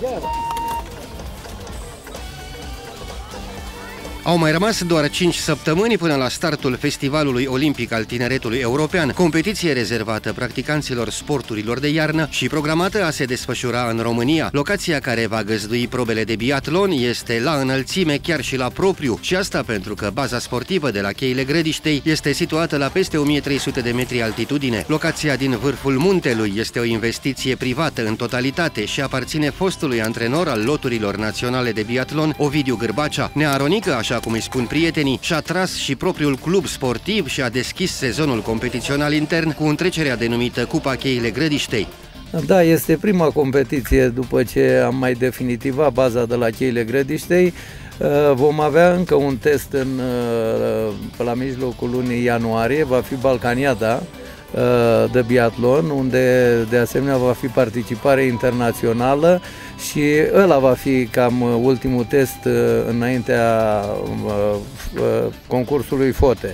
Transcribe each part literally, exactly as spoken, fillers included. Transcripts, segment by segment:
Au mai rămas doar cinci săptămâni până la startul Festivalului Olimpic al Tineretului European, competiție rezervată practicanților sporturilor de iarnă și programată a se desfășura în România. Locația care va găzdui probele de biatlon este la înălțime, chiar și la propriu, și asta pentru că baza sportivă de la Cheile Grădiștei este situată la peste o mie trei sute de metri altitudine. Locația din vârful muntelui este o investiție privată în totalitate și aparține fostului antrenor al loturilor naționale de biatlon, Ovidiu Gârbacea. Nearonică, așa cum îi spun prietenii, și-a tras și propriul club sportiv și a deschis sezonul competițional intern cu întrecerea denumită Cupa Cheile Grădiștei. Da, este prima competiție după ce am mai definitivat baza de la Cheile Grădiștei. Vom avea încă un test în, pe la mijlocul lunii ianuarie, va fi Balcaniada de biatlon, unde de asemenea va fi participare internațională și ăla va fi cam ultimul test înaintea concursului Fote.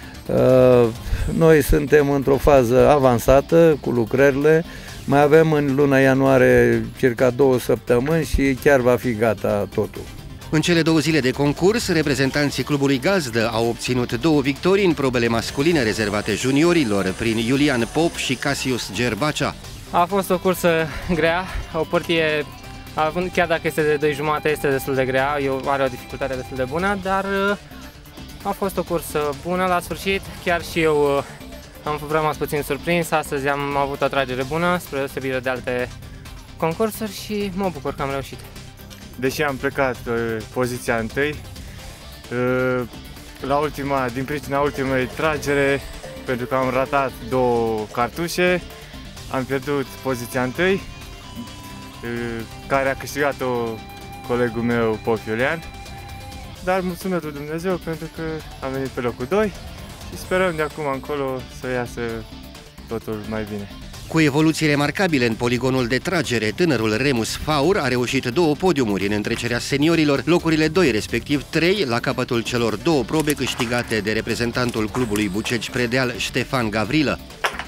Noi suntem într-o fază avansată cu lucrările, mai avem în luna ianuarie circa două săptămâni și chiar va fi gata totul. În cele două zile de concurs, reprezentanții clubului gazdă au obținut două victorii în probele masculine rezervate juniorilor prin Iulian Pop și Casius Gerbacea. A fost o cursă grea, o părtie, chiar dacă este de doi jumate, este destul de grea, are o dificultate destul de bună, dar a fost o cursă bună la sfârșit. Chiar și eu am rămas puțin surprins, astăzi am avut o tragere bună, spre deosebire de alte concursuri și mă bucur că am reușit. Deși am plecat uh, poziția întâi, uh, la ultima, din pricina ultimei tragere, pentru că am ratat două cartușe, am pierdut poziția întâi, uh, care a câștigat-o colegul meu, Pop Iulian. Dar mulțumesc lui Dumnezeu pentru că am venit pe locul doi și sperăm de acum încolo să iasă totul mai bine. Cu evoluții remarcabile în poligonul de tragere, tânărul Remus Faur a reușit două podiumuri în întrecerea seniorilor, locurile doi, respectiv trei, la capătul celor două probe câștigate de reprezentantul clubului Bucegi Predeal, Ștefan Gavrilă.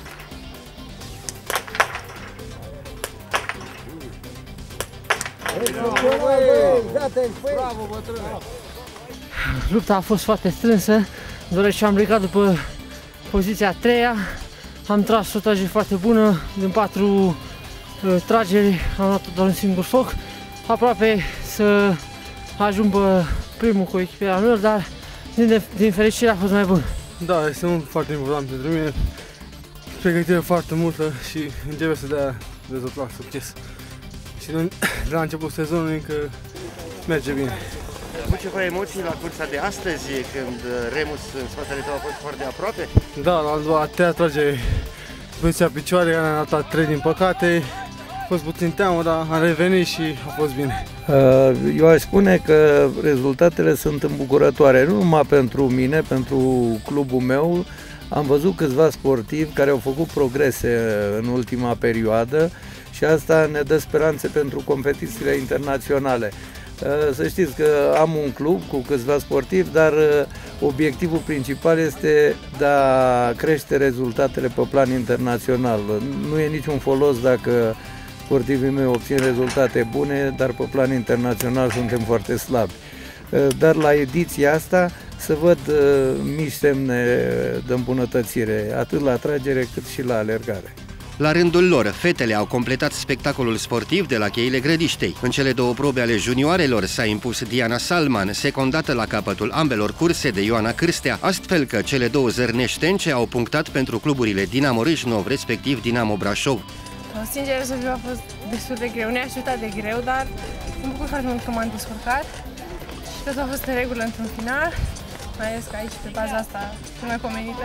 Lupta a fost foarte strânsă, deoarece am plecat după poziția a treia. Am tras o tragere foarte bună, din patru uh, trageri am luat doar un singur foc, aproape să ajung pe primul cu echiparea lor, dar din, din fericire a fost mai bun. Da, este un foarte important pentru mine, pregătire foarte multă și începe să dea rezultat succes. Și de la început sezonului încă merge bine. Ai avut ceva emoții la cursa de astăzi, când Remus în spatele tău a fost foarte aproape? Da, la a treia tragere poziția picioare, am dat trei din păcate, a fost puțin teamă, dar am revenit și a fost bine. Eu aș spune că rezultatele sunt îmbucurătoare, nu numai pentru mine, pentru clubul meu. Am văzut câțiva sportivi care au făcut progrese în ultima perioadă și asta ne dă speranțe pentru competițiile internaționale. Să știți că am un club cu câțiva sportivi, dar obiectivul principal este de a crește rezultatele pe plan internațional. Nu e niciun folos dacă sportivii mei obțin rezultate bune, dar pe plan internațional suntem foarte slabi. Dar la ediția asta să văd mici semne de îmbunătățire, atât la tragere cât și la alergare. La rândul lor, fetele au completat spectacolul sportiv de la Cheile Grădiștei. În cele două probe ale junioarelor s-a impus Diana Salman, secondată la capătul ambelor curse de Ioana Cârstea, astfel că cele două zărneștence au punctat pentru cluburile Dinamo Râșnov, respectiv Dinamo Brașov. Sincer să fiu, a fost destul de greu, neașteptat de greu, dar mă bucur foarte mult că m-am descurcat și totul a fost în regulă într-un final, mai ales că aici, pe baza asta, cea mai pomenită.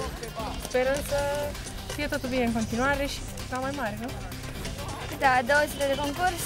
Sperăm să fie totul bine în continuare și la mai mare, nu? Da, două zile de concurs.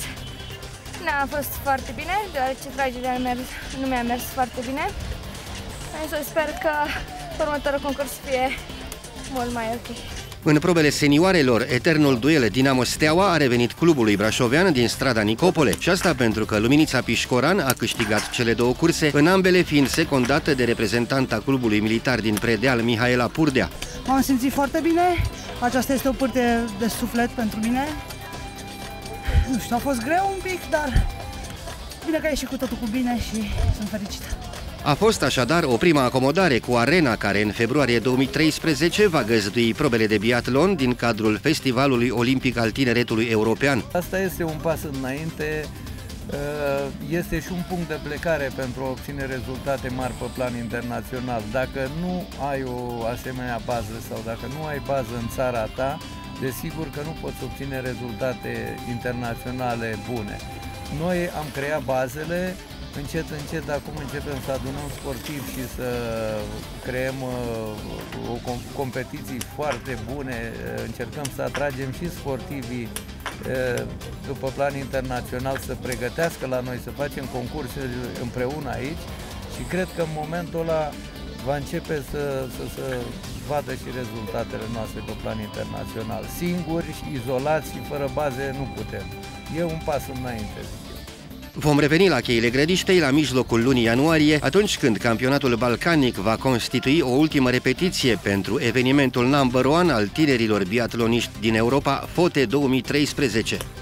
N-a fost foarte bine, deoarece tragerea nu mi-a mers foarte bine. Însă sper că următorul concurs să fie mult mai ok. În probele senioarelor, eternul duel Dinamo Steaua a revenit clubului brașovean din strada Nicopole și asta pentru că Luminița Pișcoran a câștigat cele două curse, în ambele fiind secondată de reprezentanta clubului militar din Predeal, Mihaela Purdea. M-am simțit foarte bine, aceasta este o pârtie de suflet pentru mine. nu știu, a fost greu un pic, dar bine că a ieșit cu totul cu bine și sunt fericită. A fost așadar o prima acomodare cu arena care în februarie două mii treisprezece va găzdui probele de biatlon din cadrul Festivalului Olimpic al Tineretului European. Asta este un pas înainte, este și un punct de plecare pentru a obține rezultate mari pe plan internațional. Dacă nu ai o asemenea bază sau dacă nu ai bază în țara ta, desigur că nu poți obține rezultate internaționale bune. Noi am creat bazele. Încet, încet, acum începem să adunăm sportivi și să creăm uh, o competiții foarte bune, încercăm să atragem și sportivii uh, după plan internațional să pregătească la noi, să facem concursuri împreună aici și cred că în momentul ăla va începe să, să, să vadă și rezultatele noastre pe plan internațional. Singuri, izolați și fără baze nu putem. E un pas înainte. Vom reveni la cheile Grădiștei la mijlocul lunii ianuarie, atunci când campionatul balcanic va constitui o ultimă repetiție pentru evenimentul number one al tinerilor biatloniști din Europa, FOTE două mii treisprezece.